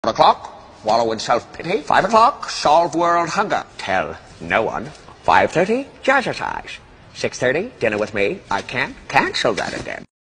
4 o'clock, wallow in self-pity. 5 o'clock, solve world hunger. Tell no one. 5:30, jazzercise. 6:30, dinner with me. I can't cancel that again.